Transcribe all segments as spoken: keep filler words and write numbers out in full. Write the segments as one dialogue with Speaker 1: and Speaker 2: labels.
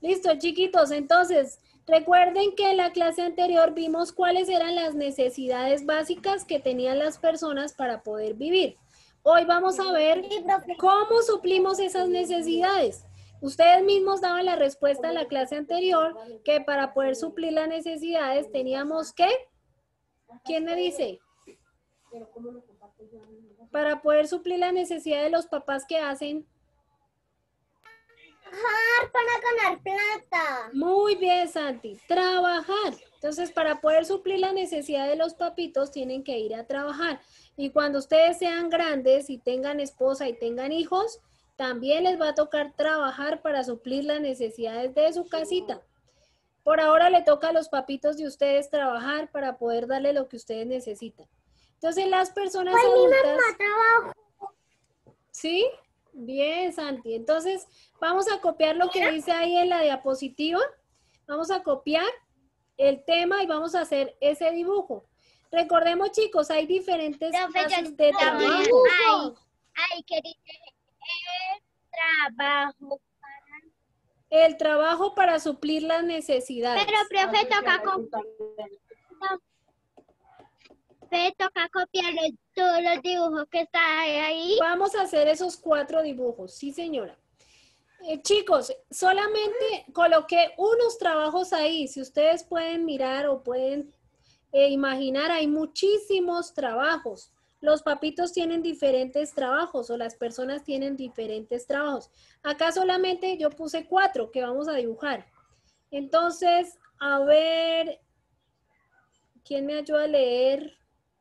Speaker 1: Listo, chiquitos. Entonces, recuerden que en la clase anterior vimos cuáles eran las necesidades básicas que tenían las personas para poder vivir. Hoy vamos a ver cómo suplimos esas necesidades. Ustedes mismos daban la respuesta en la clase anterior que para poder suplir las necesidades teníamos que... ¿Quién me dice? Para poder suplir la necesidad de los papás que hacen...
Speaker 2: Trabajar para ganar plata.
Speaker 1: Muy bien, Santi. Trabajar. Entonces, para poder suplir la necesidad de los papitos, tienen que ir a trabajar. Y cuando ustedes sean grandes y tengan esposa y tengan hijos, también les va a tocar trabajar para suplir las necesidades de su casita. Por ahora le toca a los papitos de ustedes trabajar para poder darle lo que ustedes necesitan. Entonces, las personas
Speaker 2: Pues
Speaker 1: adultas...
Speaker 2: mi mamá trabaja.
Speaker 1: ¿Sí? Bien, Santi. Entonces, vamos a copiar lo que dice ahí en la diapositiva. Vamos a copiar el tema y vamos a hacer ese dibujo. Recordemos, chicos, hay diferentes clases de trabajo.
Speaker 2: Ay, ay, que dice el trabajo.
Speaker 1: El trabajo para suplir las necesidades.
Speaker 2: Pero, profe, toca copiar. Profe, toca copiar todos los dibujos que están ahí.
Speaker 1: Vamos a hacer esos cuatro dibujos. Sí, señora. Eh, chicos, solamente coloqué unos trabajos ahí. Si ustedes pueden mirar o pueden eh, imaginar, hay muchísimos trabajos. Los papitos tienen diferentes trabajos o las personas tienen diferentes trabajos. Acá solamente yo puse cuatro que vamos a dibujar. Entonces, a ver, ¿quién me ayuda a leer?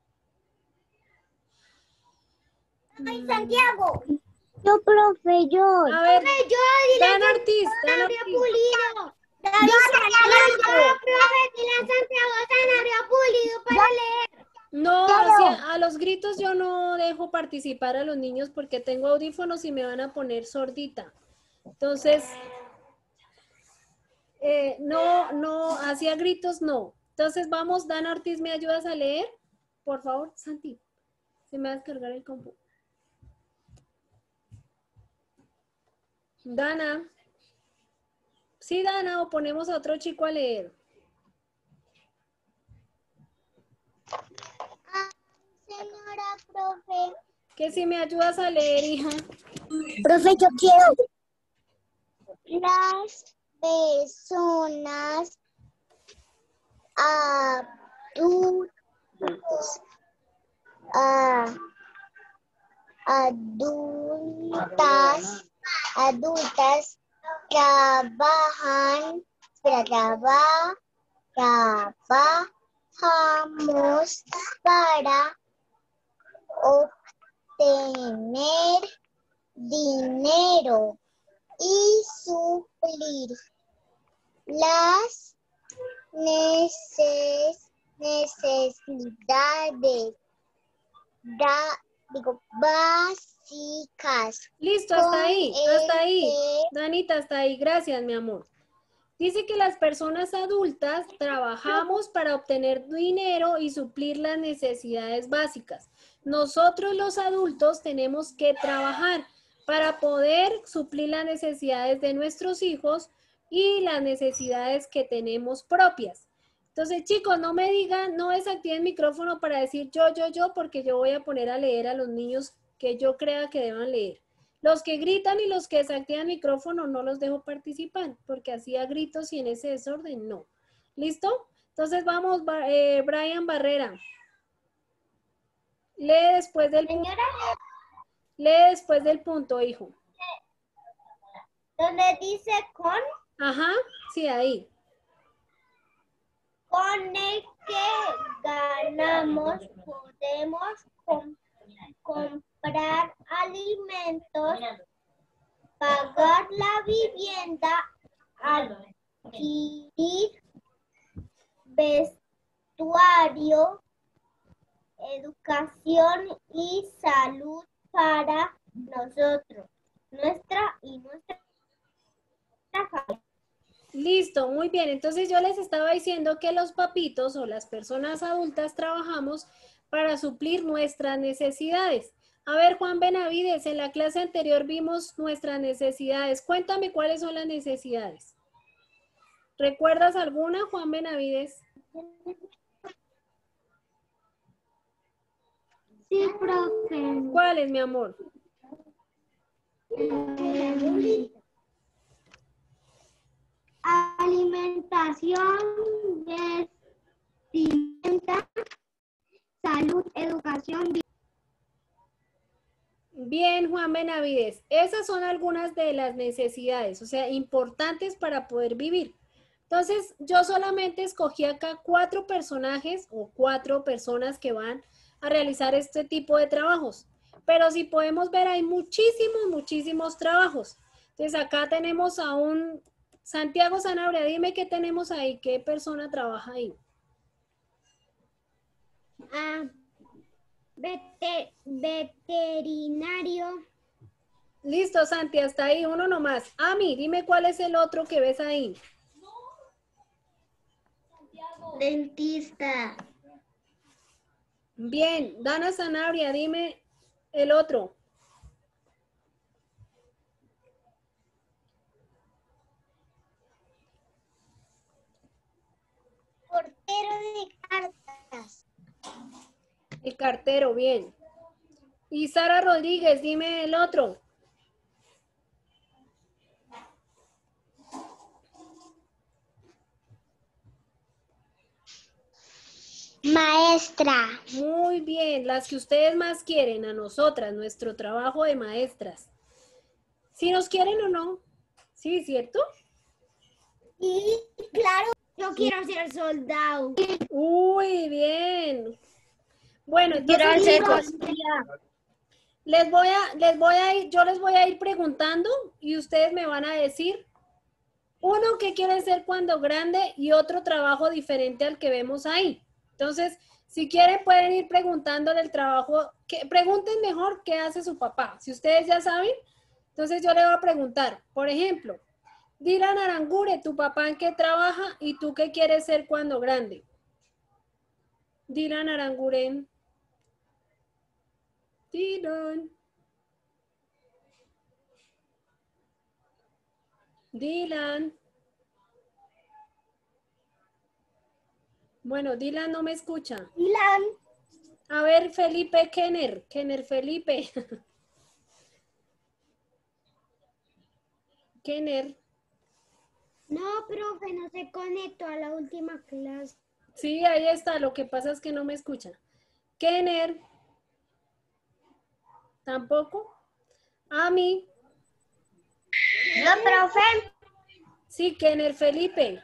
Speaker 2: Ay, Santiago. Yo, profe, yo.
Speaker 1: A ver,
Speaker 2: Profe, yo.
Speaker 1: Dan Ortiz, Dan
Speaker 2: Zanahoria
Speaker 1: Ortiz.
Speaker 2: pulido. Yo, Santiago. Profe, dile a Santiago zanahoria pulido para leer.
Speaker 1: No,
Speaker 2: Claro.
Speaker 1: o sea, a los gritos yo no dejo participar a los niños porque tengo audífonos y me van a poner sordita. Entonces, eh, no, no, hacia gritos no. Entonces vamos, Dana Ortiz, ¿me ayudas a leer? Por favor, Santi, se me va a descargar el compu. Dana. Sí, Dana, o ponemos a otro chico a leer.
Speaker 2: Señora, profe.
Speaker 1: Que si me ayudas a leer, hija.
Speaker 2: Profe, yo quiero. Las personas adultas, ah, adultas, adultas trabajan, espera, traba, trabajamos para obtener dinero y suplir las neces necesidades da, digo, básicas.
Speaker 1: Listo, hasta ahí, hasta ahí.
Speaker 2: Este-
Speaker 1: Danita, hasta ahí. Gracias, mi amor. Dice que las personas adultas trabajamos para obtener dinero y suplir las necesidades básicas. Nosotros los adultos tenemos que trabajar para poder suplir las necesidades de nuestros hijos y las necesidades que tenemos propias. Entonces, chicos, no me digan, no desactiven el micrófono para decir yo, yo, yo, porque yo voy a poner a leer a los niños que yo crea que deban leer. Los que gritan y los que desactivan el micrófono no los dejo participar, porque así a gritos y en ese desorden no. ¿Listo? Entonces vamos, eh, Brian Barrera. Lee después del punto.
Speaker 2: Señora,
Speaker 1: Lee después del punto, hijo.
Speaker 2: donde dice con,
Speaker 1: Ajá, sí, ahí.
Speaker 2: con el que ganamos podemos com- comprar alimentos, pagar la vivienda, adquirir vestuario, educación y salud para nosotros, nuestra y nuestra familia.
Speaker 1: Listo, muy bien. Entonces yo les estaba diciendo que los papitos o las personas adultas trabajamos para suplir nuestras necesidades. A ver, Juan Benavides, en la clase anterior vimos nuestras necesidades. Cuéntame cuáles son las necesidades. ¿Recuerdas alguna, Juan Benavides?
Speaker 2: Sí, profe.
Speaker 1: ¿Cuál es, mi amor?
Speaker 2: Eh, alimentación, vestimenta, salud, educación.
Speaker 1: Bien, Juan Benavides. Esas son algunas de las necesidades, o sea, importantes para poder vivir. Entonces, yo solamente escogí acá cuatro personajes o cuatro personas que van a realizar este tipo de trabajos. Pero si podemos ver, hay muchísimos, muchísimos trabajos. Entonces, acá tenemos a un Santiago Sanabria. Dime qué tenemos ahí, qué persona trabaja ahí.
Speaker 2: Ah, vete- veterinario.
Speaker 1: Listo, Santi, hasta ahí uno nomás. Ami, dime cuál es el otro que ves ahí.
Speaker 2: Dentista.
Speaker 1: Bien, Dana Sanabria, dime el otro.
Speaker 2: Portero de cartas.
Speaker 1: El cartero, bien. Y Sara Rodríguez, dime el otro.
Speaker 2: Maestra.
Speaker 1: Muy bien, las que ustedes más quieren, a nosotras, nuestro trabajo de maestras. ¿Si nos quieren o no? Sí, ¿cierto?
Speaker 2: Y claro, yo quiero ser soldado.
Speaker 1: Uy, bien. Bueno, entonces
Speaker 2: Quiero ser
Speaker 1: chicos, les voy a, les voy a ir, yo les voy a ir preguntando y ustedes me van a decir uno que quieren ser cuando grande y otro trabajo diferente al que vemos ahí. Entonces, si quieren pueden ir preguntándole el trabajo, que pregunten mejor qué hace su papá. Si ustedes ya saben, entonces yo le voy a preguntar, por ejemplo, Dylan Arangure, ¿tu papá en qué trabaja y tú qué quieres ser cuando grande? Dylan Aranguren. Dylan. Dylan. Bueno, Dylan no me escucha.
Speaker 2: Dylan.
Speaker 1: A ver, Felipe Kenner. Kenner Felipe. Kenner.
Speaker 2: No, profe, no se conectó a la última clase.
Speaker 1: Sí, ahí está. Lo que pasa es que no me escucha. Kenner. ¿Tampoco? Ami.
Speaker 2: No, profe.
Speaker 1: Sí, Kenner Felipe.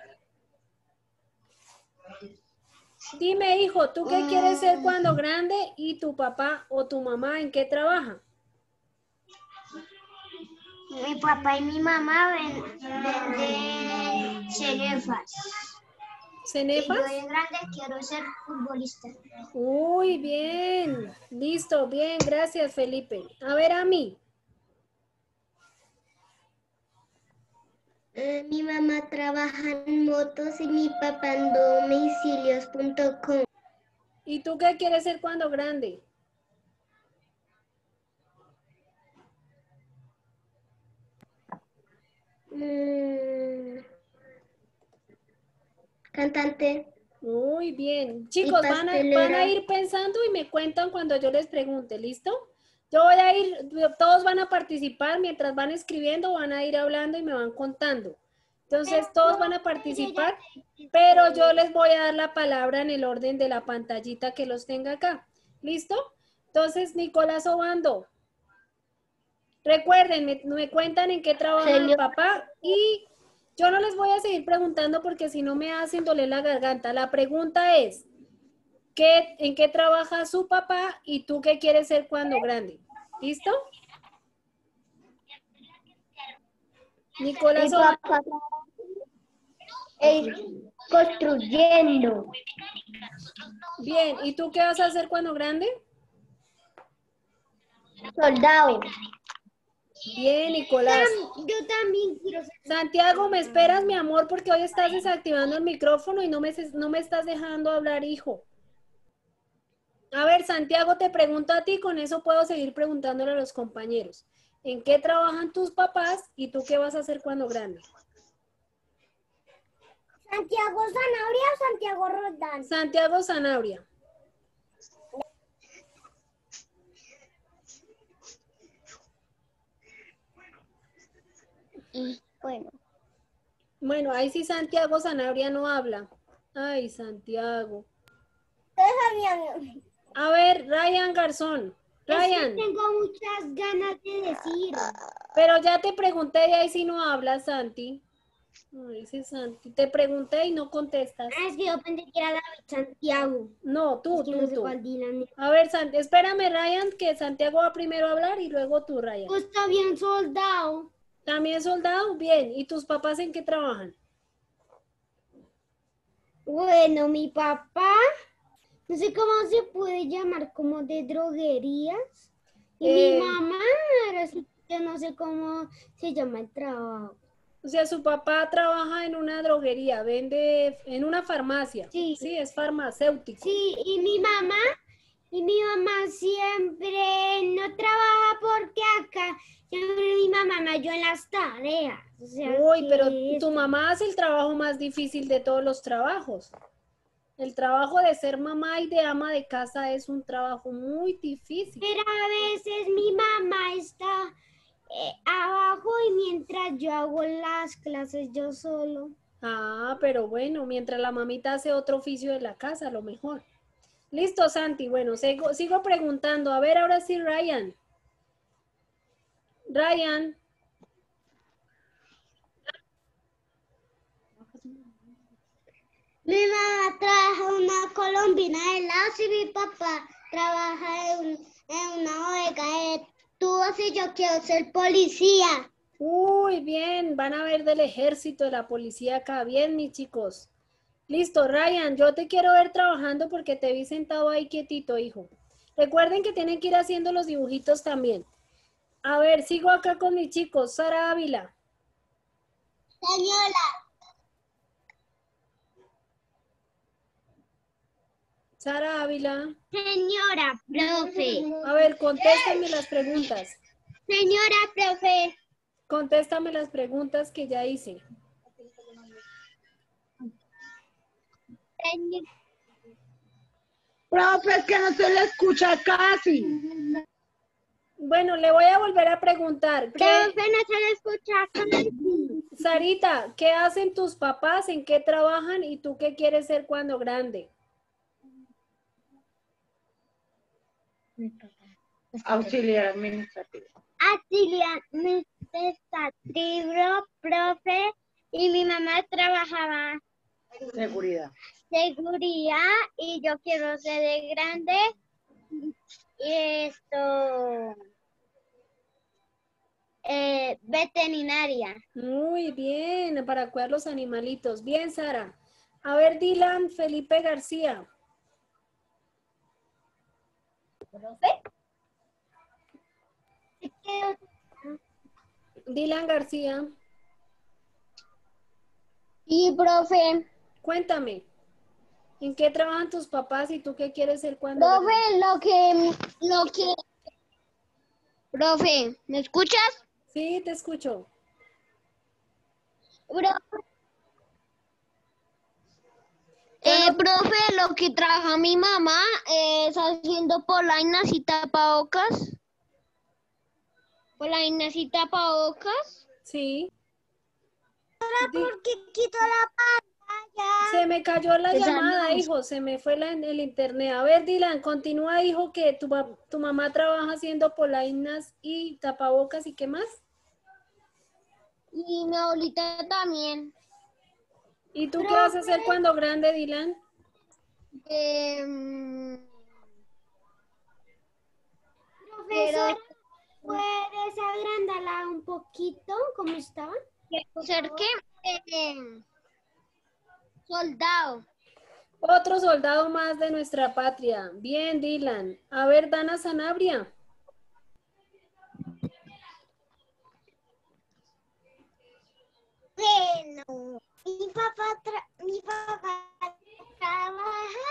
Speaker 1: Dime, hijo, ¿tú qué quieres ser cuando grande y tu papá o tu mamá en qué trabaja?
Speaker 2: Mi papá y mi mamá ven- venden cenefas. Y
Speaker 1: ¿Cenefas?
Speaker 2: yo de grande quiero ser futbolista.
Speaker 1: Uy, bien. Listo, bien. Gracias, Felipe. A ver, Ami.
Speaker 2: Eh, mi mamá trabaja en motos y mi papá en domicilios punto com.
Speaker 1: ¿Y tú qué quieres ser cuando grande?
Speaker 2: Mm, cantante.
Speaker 1: Muy bien. Chicos, van a, van a
Speaker 2: pastelera.
Speaker 1: ir pensando y me cuentan cuando yo les pregunte, ¿listo? Yo voy a ir, todos van a participar, mientras van escribiendo, van a ir hablando y me van contando. Entonces, todos van a participar, pero yo les voy a dar la palabra en el orden de la pantallita que los tenga acá. ¿Listo? Entonces, Nicolás Obando, recuerden, me, me cuentan en qué trabaja el
Speaker 2: Señor.
Speaker 1: papá y yo no les voy a seguir preguntando porque si no me hacen doler la garganta. La pregunta es, ¿qué, ¿en qué trabaja su papá y tú qué quieres ser cuando grande? ¿Listo? Nicolás
Speaker 2: Mi
Speaker 1: Obando.
Speaker 2: papá es construyendo.
Speaker 1: Bien, ¿y tú qué vas a hacer cuando grande?
Speaker 2: Soldado.
Speaker 1: Bien, Nicolás.
Speaker 2: Yo también quiero ser.
Speaker 1: Santiago, ¿me esperas, mi amor? Porque hoy estás desactivando el micrófono y no me, no me estás dejando hablar, hijo. A ver, Santiago, te pregunto a ti, con eso puedo seguir preguntándole a los compañeros. ¿En qué trabajan tus papás y tú qué vas a hacer cuando grande?
Speaker 2: ¿Santiago Sanabria o Santiago Roldán?
Speaker 1: Santiago Sanabria.
Speaker 2: Y bueno.
Speaker 1: Bueno, ahí sí Santiago Sanabria no habla. Ay, Santiago. A ver, Ryan Garzón. Ryan.
Speaker 2: Es que tengo muchas ganas de decir.
Speaker 1: Pero ya te pregunté y ahí sí no hablas, Santi. Ay, ese Santi. Te pregunté y no contestas.
Speaker 2: Ah, es que yo pensé que era David Santiago.
Speaker 1: No, tú,
Speaker 2: Es que
Speaker 1: tú,
Speaker 2: no sé
Speaker 1: tú.
Speaker 2: cuál Dylan es.
Speaker 1: A ver, Santi, espérame, Ryan, que Santiago va primero a hablar y luego tú, Ryan.
Speaker 2: Pues está bien soldado.
Speaker 1: ¿También soldado? Bien. ¿Y tus papás en qué trabajan?
Speaker 2: Bueno, mi papá, no sé cómo se puede llamar, como de droguerías. Y
Speaker 1: Eh,
Speaker 2: mi mamá, ahora sí, yo no sé cómo se llama el trabajo.
Speaker 1: O sea, su papá trabaja en una droguería, vende en una farmacia.
Speaker 2: Sí.
Speaker 1: Sí, es farmacéutico.
Speaker 2: Sí, y mi mamá, y mi mamá siempre no trabaja porque acá siempre mi mamá me ayuda en las tareas. O sea,
Speaker 1: Uy,
Speaker 2: que
Speaker 1: pero
Speaker 2: eso.
Speaker 1: tu mamá hace el trabajo más difícil de todos los trabajos. El trabajo de ser mamá y de ama de casa es un trabajo muy difícil.
Speaker 2: Pero a veces mi mamá está eh, abajo y mientras yo hago las clases yo solo.
Speaker 1: Ah, pero bueno, mientras la mamita hace otro oficio de la casa, a lo mejor. Listo, Santi. Bueno, sigo, sigo preguntando. A ver, ahora sí, Ryan. Ryan.
Speaker 2: Mi mamá trabaja en una colombina de helados y mi papá trabaja en, en una bodega de tubos y yo quiero ser policía.
Speaker 1: Uy, bien, van a ver del ejército, de la policía acá. Bien, mis chicos. Listo, Ryan, yo te quiero ver trabajando porque te vi sentado ahí quietito, hijo. Recuerden que tienen que ir haciendo los dibujitos también. A ver, sigo acá con mis chicos. Sara Ávila.
Speaker 2: Señora.
Speaker 1: Sara Ávila.
Speaker 2: Señora, profe.
Speaker 1: A ver, contéstame las preguntas.
Speaker 2: Señora, profe.
Speaker 1: Contéstame las preguntas que ya hice.
Speaker 3: Profe, es que no se le escucha casi.
Speaker 1: Bueno, le voy a volver a preguntar. ¿qué...
Speaker 2: Profe, no se le escucha casi.
Speaker 1: Sarita, ¿qué hacen tus papás? ¿En qué trabajan? ¿Y tú qué quieres ser cuando grande?
Speaker 3: Auxiliar administrativo.
Speaker 2: Auxiliar administrativo, profe, y mi mamá trabajaba
Speaker 3: Seguridad.
Speaker 2: seguridad y yo quiero ser de grande y esto eh, veterinaria.
Speaker 1: Muy bien, para cuidar los animalitos. Bien, Sara. A ver, Dylan Felipe García.
Speaker 2: ¿Profe?
Speaker 1: Dylan García,
Speaker 2: Sí, profe.
Speaker 1: cuéntame, ¿en qué trabajan tus papás y tú qué quieres ser cuando grande?
Speaker 2: Profe, lo que, lo que, profe, ¿me escuchas?
Speaker 1: Sí, te escucho.
Speaker 2: Profe, eh, profe, lo que trabaja mi mamá es haciendo polainas y tapabocas. Polainas y tapabocas.
Speaker 1: Sí. Di-
Speaker 2: ¿Por qué quito la pantalla?
Speaker 1: Se me cayó la
Speaker 2: Te
Speaker 1: llamada,
Speaker 2: saludos.
Speaker 1: hijo, se me fue la, el internet. A ver, Dylan, continúa, hijo, que tu, pa- tu mamá trabaja haciendo polainas y tapabocas y qué más.
Speaker 2: Y mi abuelita también.
Speaker 1: ¿Y tú qué vas a hacer cuando grande, Dylan?
Speaker 2: Eh, Profesora, ¿puedes agrandarla un poquito? ¿Cómo estaba? ¿Ser qué? Eh, soldado.
Speaker 1: Otro soldado más de nuestra patria. Bien, Dylan. A ver, Dana Sanabria.
Speaker 2: Bueno, mi papá, tra- mi papá trabaja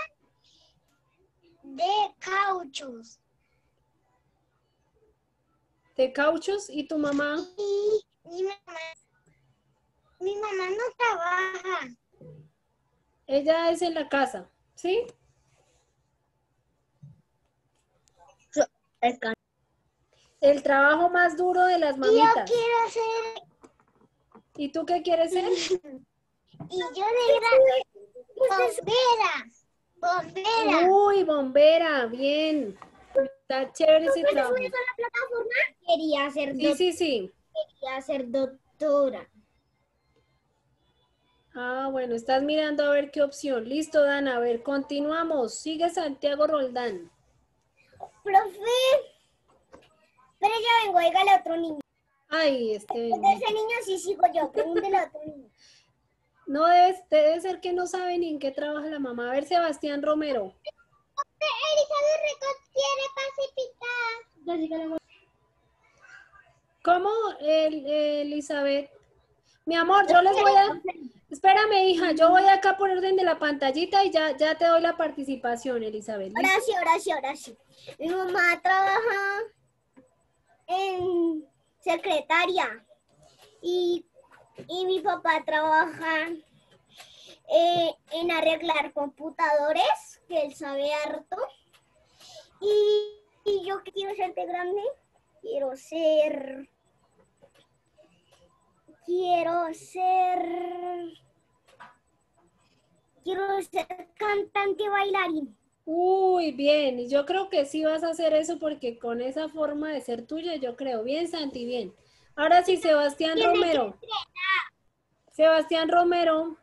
Speaker 2: de cauchos.
Speaker 1: De cauchos y tu mamá.
Speaker 2: Y mi mamá, mi mamá no trabaja.
Speaker 1: Ella es en la casa, ¿sí? El trabajo más duro de las
Speaker 2: Yo
Speaker 1: mamitas.
Speaker 2: quiero ser,
Speaker 1: ¿Y tú qué quieres ser?
Speaker 2: y yo de grande, bombera, bombera.
Speaker 1: Uy, bombera, bien. Está chévere ese
Speaker 2: ¿Después de
Speaker 1: trabajo.
Speaker 2: subir a la plataforma? Quería ser,
Speaker 1: Sí,
Speaker 2: doc-
Speaker 1: sí, sí.
Speaker 2: quería ser doctora.
Speaker 1: Ah, bueno, estás mirando a ver qué opción. Listo, Dana, a ver, continuamos. Sigue Santiago Roldán.
Speaker 2: Profe, pero ya vengo, dígale a otro niño.
Speaker 1: Ay, este
Speaker 2: De
Speaker 1: bendito.
Speaker 2: ese niño sí sigo yo, pregúntele a otro niño.
Speaker 1: No debe, debe ser que no sabe ni en qué trabaja la mamá. A ver, Sebastián Romero.
Speaker 2: Elizabeth Rico quiere pacificar.
Speaker 1: ¿Cómo, el, Elizabeth? Mi amor, yo les voy a... Espérame, hija, yo voy acá por orden de la pantallita y ya, ya te doy la participación, Elizabeth. ¿Listo?
Speaker 2: Ahora sí, ahora sí, ahora sí. Mi mamá trabaja en secretaria y, y mi papá trabaja eh, en arreglar computadores, que él sabe harto. Y, y yo que quiero ser de grande, quiero ser... Quiero ser... Quiero ser cantante y bailarín.
Speaker 1: Uy, bien, y yo creo que sí vas a hacer eso porque con esa forma de ser tuya, yo creo. Bien, Santi, bien. Ahora sí, Sebastián Romero. Sebastián Romero.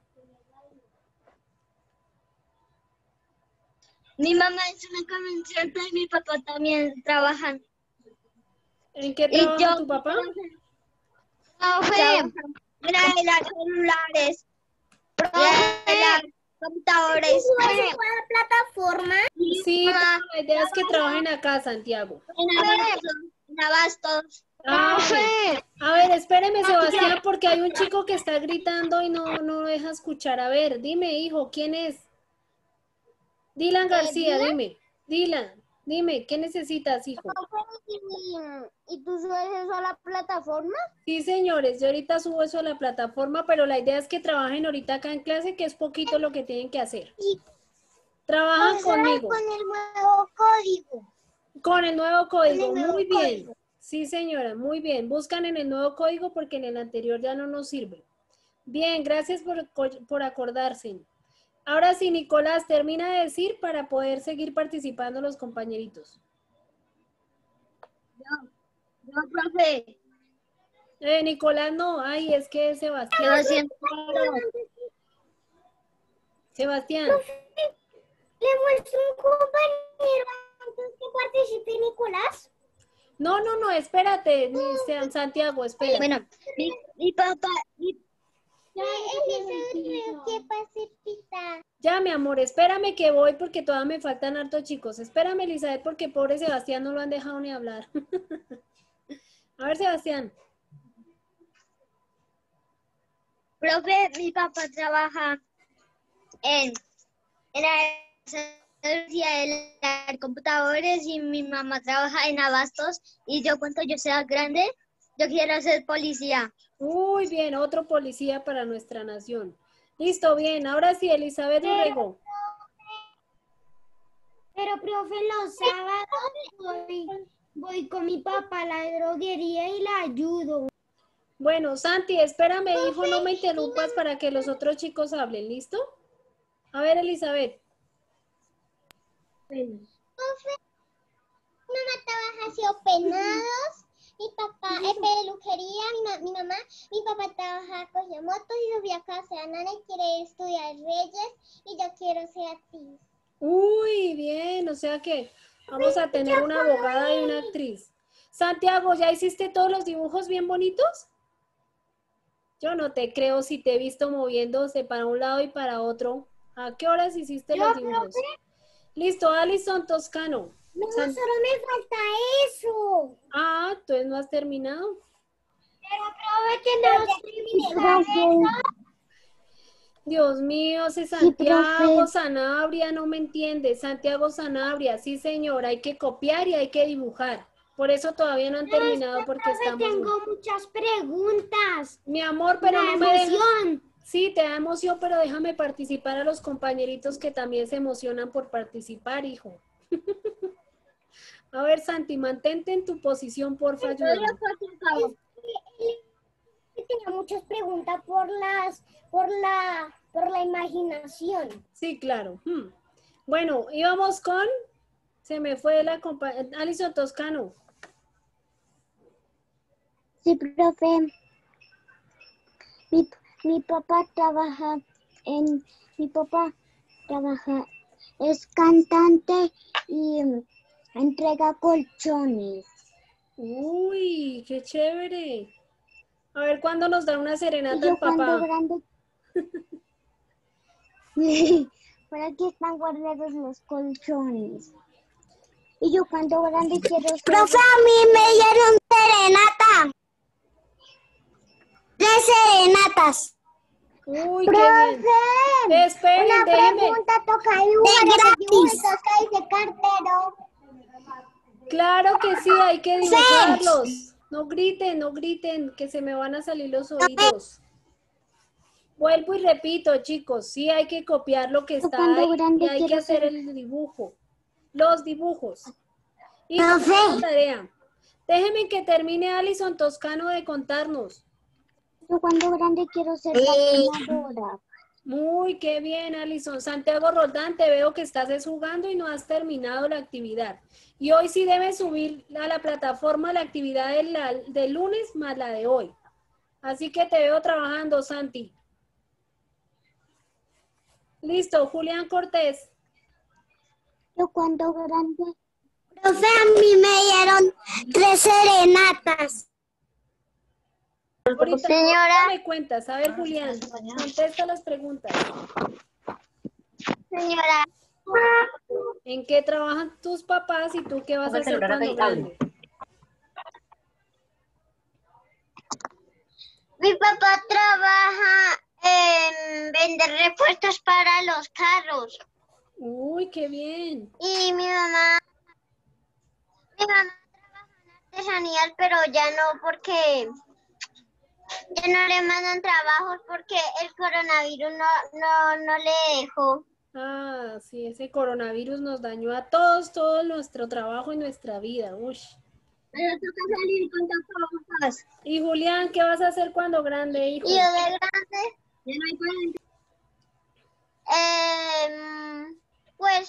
Speaker 2: Mi mamá es una comerciante y mi papá también trabajan.
Speaker 1: ¿En qué
Speaker 2: Y
Speaker 1: trabaja
Speaker 2: yo,
Speaker 1: tu papá?
Speaker 2: profe, en arreglar celulares, arreglar computadores. ¿En la plataforma?
Speaker 1: Sí, pero la idea es que trabajen acá, Santiago.
Speaker 2: En Abastos. En Abastos.
Speaker 1: Ah, bueno. A ver, espéreme, Sebastián, porque hay un chico que está gritando y no, no lo deja escuchar. A ver, dime, hijo, ¿quién es? Dylan García,
Speaker 2: ¿Dylan?
Speaker 1: dime. Dylan, dime, ¿qué necesitas, hijo?
Speaker 2: ¿Y tú subes eso a la plataforma?
Speaker 1: Sí, señores, yo ahorita subo eso a la plataforma, pero la idea es que trabajen ahorita acá en clase, que es poquito lo que tienen que hacer. Trabajan conmigo.
Speaker 2: Con el nuevo código.
Speaker 1: Con el nuevo código,
Speaker 2: Con el nuevo
Speaker 1: muy bien.
Speaker 2: código.
Speaker 1: Sí, señora, muy bien. Buscan en el nuevo código porque en el anterior ya no nos sirve. Bien, gracias por, por acordarse. Ahora sí, Nicolás, termina de decir para poder seguir participando los compañeritos.
Speaker 2: Yo, yo, profe.
Speaker 1: Eh, Nicolás, no, ay, es que es Sebastián.
Speaker 2: Yo siento...
Speaker 1: Sebastián.
Speaker 2: ¿Le muestro un compañero antes que participe Nicolás?
Speaker 1: No, no, no, espérate, ni- Santiago, espera.
Speaker 2: Bueno, mi, mi papá... Mi... ¿Qué participa?
Speaker 1: Ya, mi amor, espérame que voy porque todavía me faltan hartos chicos. Espérame, Elizabeth, porque pobre Sebastián no lo han dejado ni hablar. A ver, Sebastián.
Speaker 2: Profe, mi papá trabaja en, en la de computadores y mi mamá trabaja en Abastos y yo cuando yo sea grande, yo quiero ser policía.
Speaker 1: Uy, bien, otro policía para nuestra nación. Listo, bien. Ahora sí, Elizabeth Urrego.
Speaker 2: Pero, profe, los sábados voy, voy con mi papá a la droguería y la ayudo.
Speaker 1: Bueno, Santi, espérame, hijo, no me interrumpas para que los otros chicos hablen, ¿listo? A ver, Elizabeth.
Speaker 2: Profe, mi mamá trabaja haciendo peinados, mi papá es peluquería, mi, ma mi mamá, mi papá trabaja cogiendo motos y subía a casa de Nana y quiere estudiar Reyes y yo quiero ser actriz.
Speaker 1: Uy, bien, o sea que vamos a tener una abogada y una actriz. Santiago, ¿ya hiciste todos los dibujos bien bonitos? Yo no te creo si te he visto moviéndose para un lado y para otro. ¿A qué horas hiciste los dibujos? Listo, Alison Toscano.
Speaker 2: No,
Speaker 1: San...
Speaker 2: solo me falta eso.
Speaker 1: Ah, entonces no has terminado.
Speaker 2: Pero, profe, que no terminé.
Speaker 1: Dios mío, ese Santiago
Speaker 2: Sí,
Speaker 1: Sanabria no me entiende. Santiago Sanabria, sí señor, hay que copiar y hay que dibujar. Por eso todavía no han terminado porque estamos...
Speaker 2: Tengo muchas preguntas.
Speaker 1: Mi amor, pero
Speaker 2: La
Speaker 1: no me dejas...
Speaker 2: emoción.
Speaker 1: Sí, te da emoción, pero déjame participar a los compañeritos que también se emocionan por participar, hijo. A ver, Santi, mantente en tu posición, porfa, ayúdame.
Speaker 2: Tenía muchas preguntas por las, por la, por la imaginación.
Speaker 1: Sí, claro. Hmm. Bueno, íbamos con, se me fue la compañera, Alison Toscano.
Speaker 2: Sí, profe. Mi, mi papá trabaja en, mi papá trabaja, es cantante y mm, entrega colchones.
Speaker 1: Uy, qué chévere. A ver, ¿cuándo nos da una
Speaker 2: Y
Speaker 1: serenata
Speaker 2: yo
Speaker 1: el
Speaker 2: cuando
Speaker 1: papá?
Speaker 2: grande, por aquí están guardados los colchones. Y yo cuando grande quiero ser... ¡Profe, a mí me dieron serenata! ¡Tres serenatas!
Speaker 1: Uy, qué bien.
Speaker 2: ¡Profe!
Speaker 1: Esperen,
Speaker 2: Una
Speaker 1: déjenme.
Speaker 2: pregunta, toca dibujar ese dibujo, toca ese cartero.
Speaker 1: Claro que sí, hay que dibujarlos. No griten, no griten, que se me van a salir los oídos. Vuelvo y repito, chicos, sí hay que copiar lo que
Speaker 2: Yo
Speaker 1: está
Speaker 2: cuando
Speaker 1: ahí y
Speaker 2: grande
Speaker 1: hay que
Speaker 2: quiero
Speaker 1: hacer
Speaker 2: ser...
Speaker 1: el dibujo, los dibujos. Y
Speaker 2: Profe.
Speaker 1: con la tarea. Déjenme que termine Alison Toscano de contarnos.
Speaker 2: Yo cuando grande quiero ser patinadora.
Speaker 1: Muy, qué bien, Alison. Santiago Roldán, te veo que estás es jugando y no has terminado la actividad. Y hoy sí debes subir a la plataforma la actividad del, la- del lunes más la de hoy. Así que te veo trabajando, Santi. Listo, Julián Cortés.
Speaker 2: Yo cuando grande... Profe, a mí me dieron tres serenatas.
Speaker 1: Ahorita,
Speaker 2: Señora.
Speaker 1: ahorita me cuentas. A ver, Julián, contesta las preguntas.
Speaker 2: Señora.
Speaker 1: ¿En qué trabajan tus papás y tú qué vas a hacer cuando grande?
Speaker 2: Mi papá trabaja en vender repuestos para los carros.
Speaker 1: Uy, qué bien.
Speaker 2: Y mi mamá, mi mamá trabaja en artesanía, pero ya no porque ya no le mandan trabajos porque el coronavirus no, no, no le dejó.
Speaker 1: Ah, sí, ese coronavirus nos dañó a todos, todo nuestro trabajo y nuestra vida. Uy.
Speaker 2: Pero toca salir con tapabocas.
Speaker 1: Y Julián, ¿qué vas a hacer cuando grande, hijo?
Speaker 2: Y yo de grande, ya no hay para eh, pues,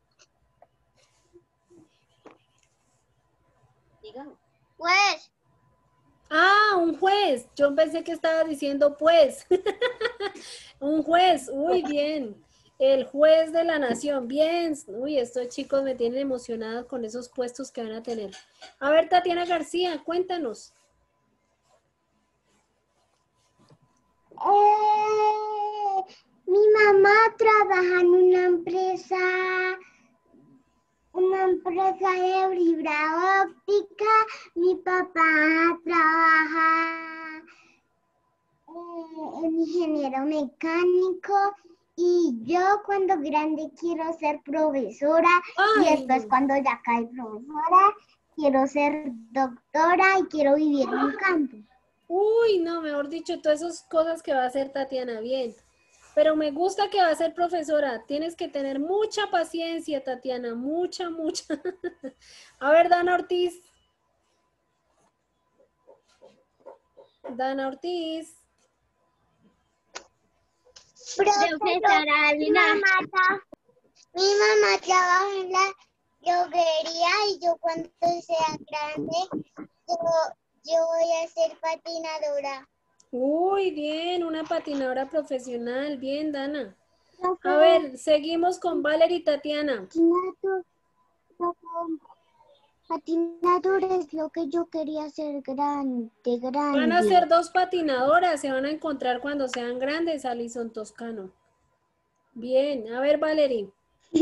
Speaker 2: pues,
Speaker 1: Ah, un juez. Yo pensé que estaba diciendo pues. Un juez. Uy, bien. El juez de la nación. Bien. Uy, estos chicos me tienen emocionada con esos puestos que van a tener. A ver, Tatiana García, cuéntanos.
Speaker 2: Eh, mi mamá trabaja en una empresa, una empresa de fibra óptica. Mi papá trabaja eh, en ingeniero mecánico. Y yo cuando grande quiero ser profesora.
Speaker 1: Ay.
Speaker 2: Y después cuando ya cae profesora quiero ser doctora y quiero vivir en un campo.
Speaker 1: Uy, no, mejor dicho, todas esas cosas que va a hacer Tatiana, bien. Pero me gusta que va a ser profesora. Tienes que tener mucha paciencia, Tatiana, mucha, mucha. A ver, Dana Ortiz. Dana Ortiz.
Speaker 2: Profesora, mi mamá, tra- mi mamá trabaja en la droguería y yo cuando sea grande, yo, yo voy a ser patinadora.
Speaker 1: Uy, bien, una patinadora profesional. Bien, Dana. A ver, seguimos con Valerie y Tatiana.
Speaker 2: Patinador, patinador es lo que yo quería ser grande, grande.
Speaker 1: Van a ser dos patinadoras, se van a encontrar cuando sean grandes, Alison Toscano. Bien, a ver, Valerie.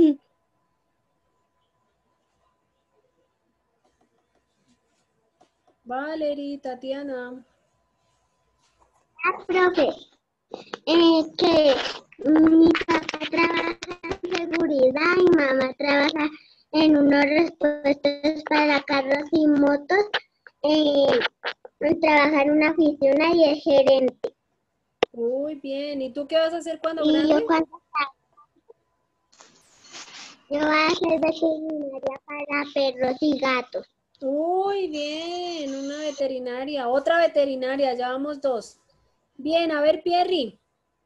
Speaker 1: Valerie, Tatiana.
Speaker 2: Ah, profe, eh, que mi papá trabaja en seguridad y mamá trabaja en unos repuestos para carros y motos. Eh, trabaja en una oficina y es gerente.
Speaker 1: Uy, bien. ¿Y tú qué vas a hacer cuando
Speaker 2: Y
Speaker 1: grande?
Speaker 2: yo cuando yo voy a ser veterinaria para perros y gatos.
Speaker 1: Uy, bien, una veterinaria, otra veterinaria, ya vamos dos. Bien, a ver, Pierri.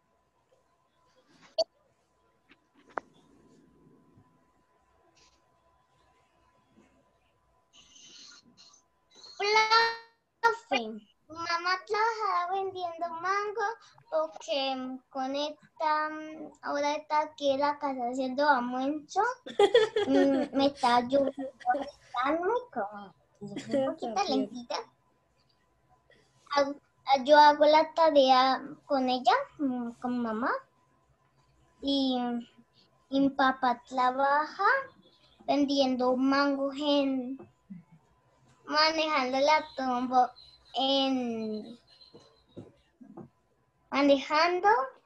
Speaker 2: Profe, mi mamá trabajaba vendiendo mango porque con esta, mm, ahora está aquí en la casa haciendo almuerzo. Mm, me está ayudando a como un poquito
Speaker 1: Está bien.
Speaker 2: lentita. Hago- Yo hago la tarea con ella, mm, con mamá. Y, y mi papá trabaja vendiendo mangos en manejando la tombo en manejando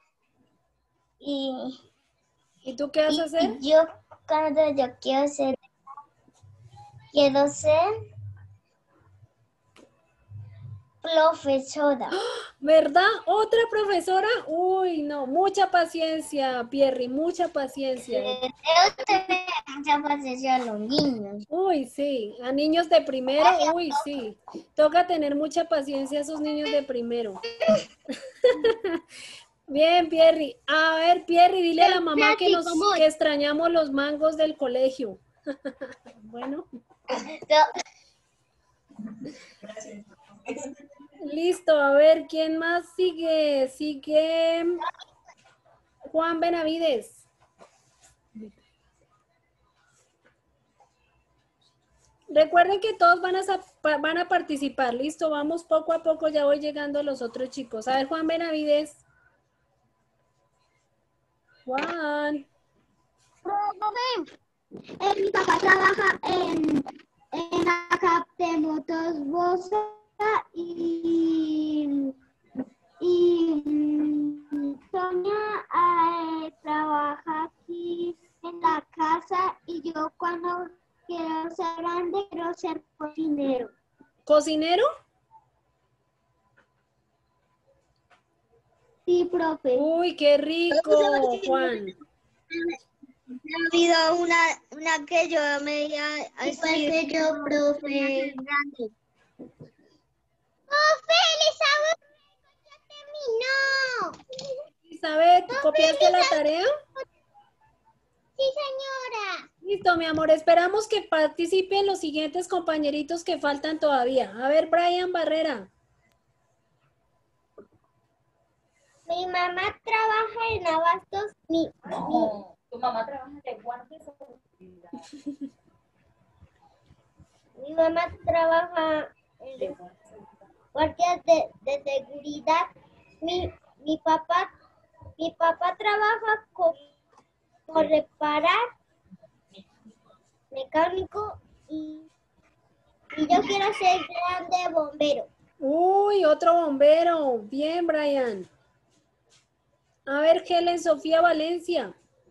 Speaker 2: y,
Speaker 1: ¿Y tú qué vas
Speaker 2: y,
Speaker 1: a hacer?
Speaker 2: y yo cuando yo quiero ser quiero ser profesora.
Speaker 1: ¿Verdad? ¿Otra profesora? Uy, no, mucha paciencia, Pierri, mucha paciencia.
Speaker 2: Debo tener mucha paciencia a los niños.
Speaker 1: Uy, sí, a niños de primero, uy, sí. Toca tener mucha paciencia a esos niños de primero. Bien, Pierri. A ver, Pierri, dile a la mamá que nos que extrañamos los mangos del colegio. Bueno, listo. A ver, ¿quién más sigue? Sigue Juan Benavides. Recuerden que todos van a, sa- pa- van a participar. Listo, vamos poco a poco. Ya voy llegando a los otros chicos. A ver, Juan Benavides. Juan.
Speaker 2: Eh, mi papá trabaja en, en la cap de motos Bosa y, y mm, Sonia eh, trabaja aquí en la casa y yo cuando quiero ser grande quiero ser cocinero.
Speaker 1: ¿Cocinero?
Speaker 2: Sí, profe.
Speaker 1: Uy, qué rico, Juan.
Speaker 2: Ha habido una, una que yo me iba a decir yo, profe. ¡Profe, Elizabeth! ¡Ya terminó!
Speaker 1: Elizabeth, ¿copiaste la tarea?
Speaker 2: Sí, señora.
Speaker 1: Listo, mi amor. Esperamos que participen los siguientes compañeritos que faltan todavía. A ver, Brian Barrera.
Speaker 2: Mi mamá trabaja en Abastos. Mi,
Speaker 4: No, tu mamá trabaja de guardia de seguridad.
Speaker 2: mi mamá trabaja en guardias de, de seguridad. Mi, mi papá, mi papá trabaja como reparar, mecánico y, y yo quiero ser grande bombero.
Speaker 1: Uy, otro bombero. Bien, Brian. A ver, Helen Sofía Valencia.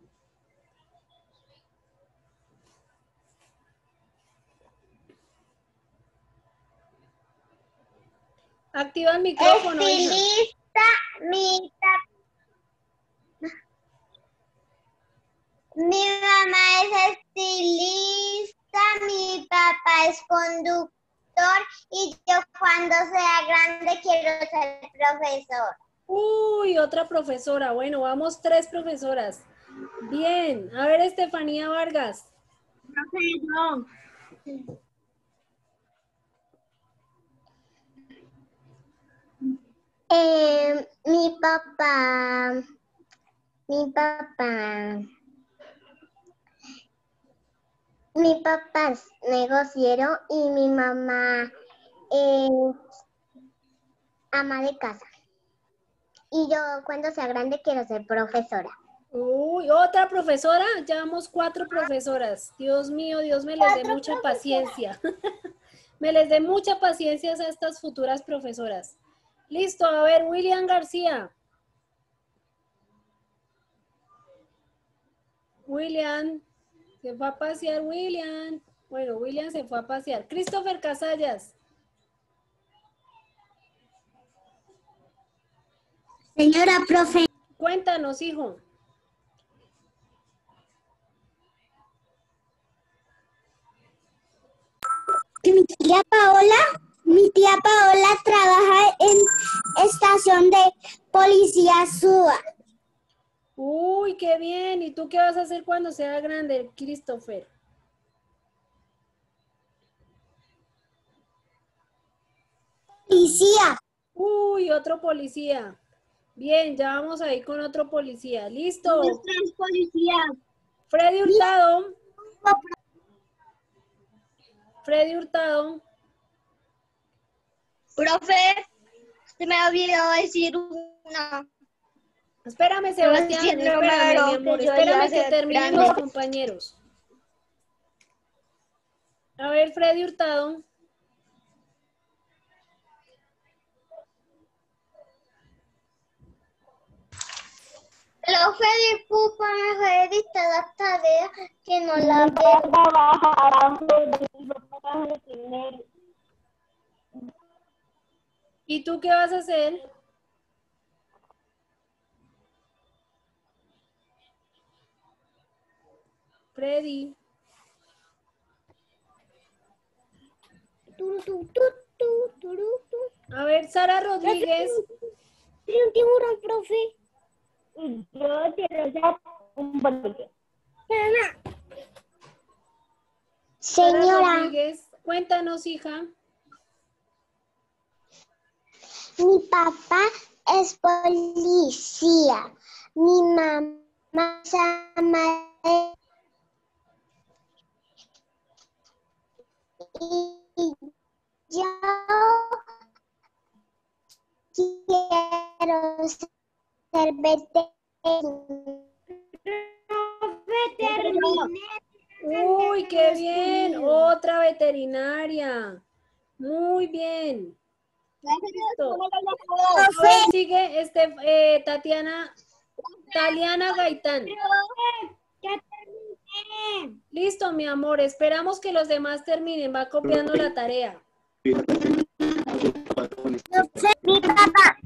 Speaker 1: Activa el micrófono, hija.
Speaker 2: Estilista, mi, ta- mi mamá es estilista, mi papá es conductor y yo cuando sea grande quiero ser profesor.
Speaker 1: Uy, otra profesora. Bueno, vamos tres profesoras. Bien. A ver, Estefanía Vargas.
Speaker 2: Eh, mi papá, mi papá, mi papá es negociero y mi mamá es ama de casa. Y yo cuando sea grande quiero ser profesora.
Speaker 1: Uy, otra profesora. Llevamos cuatro profesoras. Dios mío, Dios me les dé
Speaker 2: Cuatro
Speaker 1: mucha
Speaker 2: profesoras.
Speaker 1: paciencia. Me les dé mucha paciencia a estas futuras profesoras. Listo, a ver, William García. William, se fue a pasear William. Bueno, William se fue a pasear. Christopher Casallas.
Speaker 2: Señora profe,
Speaker 1: Cuéntanos, hijo.
Speaker 2: mi tía Paola, mi tía Paola trabaja en estación de policía Suba.
Speaker 1: Uy, qué bien. ¿Y tú qué vas a hacer cuando sea grande, Christopher?
Speaker 2: Policía.
Speaker 1: Uy, otro policía. Bien, ya vamos a ir con otro policía. ¿Listo?
Speaker 2: Nuestra es policía.
Speaker 1: Freddy Hurtado. Freddy Hurtado.
Speaker 2: Profe, se me olvidó decir una.
Speaker 1: Espérame, Sebastián,
Speaker 2: decir
Speaker 1: espérame,
Speaker 2: número,
Speaker 1: mi amor.
Speaker 2: que yo
Speaker 1: Espérame
Speaker 2: ya
Speaker 1: que
Speaker 2: sé
Speaker 1: terminen
Speaker 2: grande.
Speaker 1: los compañeros. A ver, Freddy Hurtado.
Speaker 2: Profe, disculpa, me fue dictar la tarea que no la veo.
Speaker 1: ¿Y tú qué vas a hacer? Freddy. A ver, Sara Rodríguez.
Speaker 2: Un tiburón, profe. Yo quiero ya un bolillo.
Speaker 1: Sara
Speaker 2: Señora,
Speaker 1: Rodríguez, cuéntanos, hija.
Speaker 2: mi papá es policía. Mi mamá se llama y yo quiero ser veterinaria.
Speaker 1: Uy, qué bien. Otra veterinaria. Muy bien. Listo. A ver, sigue este, eh, Tatiana, Taliana Gaitán. Listo, mi amor. Esperamos que los demás terminen. Va copiando la tarea.
Speaker 2: Mi papá.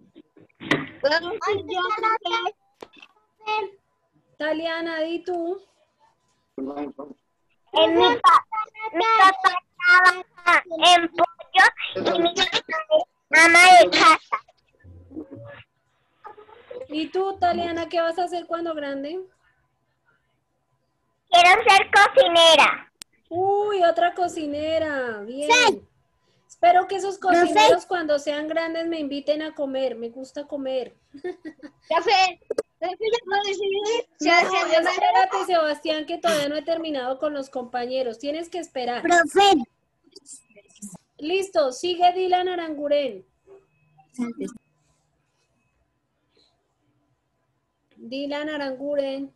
Speaker 1: Taliana, di tú.
Speaker 2: En mi, pa mi papá trabaja en pollo y mi mamá de casa.
Speaker 1: ¿Y tú, Taliana, qué vas a hacer cuando grande?
Speaker 2: Quiero ser cocinera.
Speaker 1: Uy, otra cocinera. Bien. Espero que esos cocineros cuando sean grandes me inviten a comer. Me gusta comer.
Speaker 2: Profe, profe, ya puedo decidir.
Speaker 1: No, espérate, Sebastián, que todavía no he terminado con los compañeros. Tienes que esperar.
Speaker 2: Profe.
Speaker 1: Listo, sigue Dylan Aranguren. Dylan Aranguren.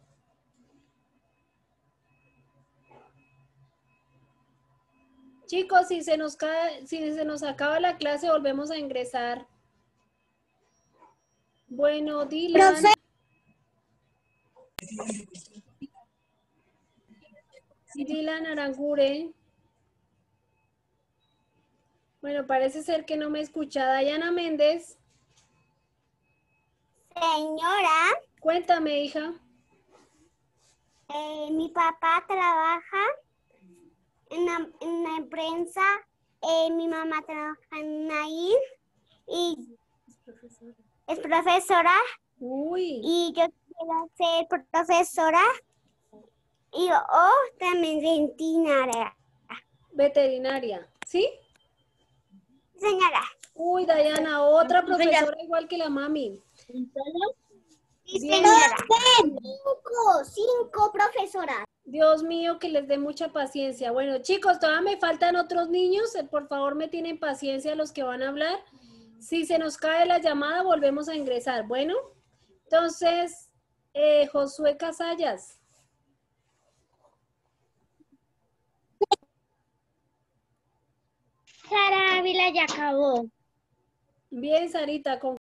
Speaker 1: Chicos, si se nos cae, si se nos acaba la clase, volvemos a ingresar. Bueno, Dylan.
Speaker 2: Profe.
Speaker 1: Dylan Aranguren. Bueno, parece ser que no me escucha. Dayana Méndez.
Speaker 2: Señora,
Speaker 1: Cuéntame, hija.
Speaker 2: eh, mi papá trabaja en la, en la empresa, eh, mi mamá trabaja en ahí y es profesora.
Speaker 1: Uy.
Speaker 2: Y yo quiero ser profesora y o también veterinaria.
Speaker 1: Veterinaria, ¿sí?
Speaker 2: Señora.
Speaker 1: Uy, Dayana, otra profesora igual que la mami.
Speaker 2: Sí,
Speaker 1: Bien.
Speaker 2: señora. Cinco, cinco profesoras.
Speaker 1: Dios mío, que les dé mucha paciencia. Bueno, chicos, todavía me faltan otros niños. Eh, Por favor, me tienen paciencia los que van a hablar. Si se nos cae la llamada, volvemos a ingresar. Bueno, entonces, eh, Josué Casallas.
Speaker 2: Sara Ávila ya acabó.
Speaker 1: Bien, Sarita, con